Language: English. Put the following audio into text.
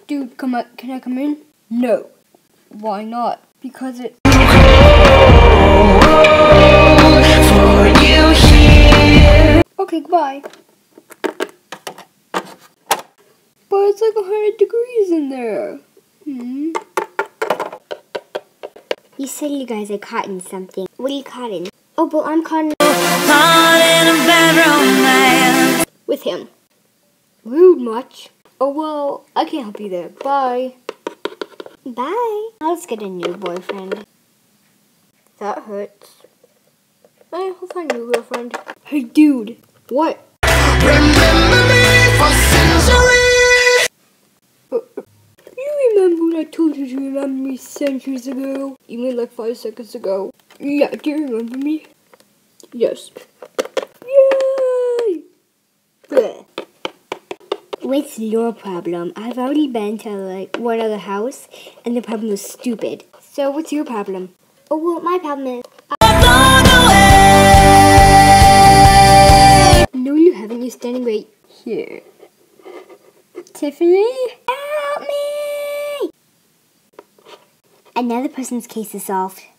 Dude, can I come in? No. Why not? Because it's for you here. Okay, goodbye. But it's like 100 degrees in there. You said you guys are caught in something. What are you caught in? Oh, but I'm caught in a bad romance with him. Rude much. Oh well, I can't help you there. Bye. Bye. I'll just get a new boyfriend. That hurts. I'll find a new girlfriend. Hey dude. What? Remember me for centuries. You remember when I told you to remember me centuries ago? You mean like 5 seconds ago? Yeah, do you remember me? Yes. Yay! Bleh. What's your problem? I've already been to like one other house, and the problem was stupid. So what's your problem? Oh well, my problem is No, you haven't. You're standing right here. Tiffany? help me! Another person's case is solved.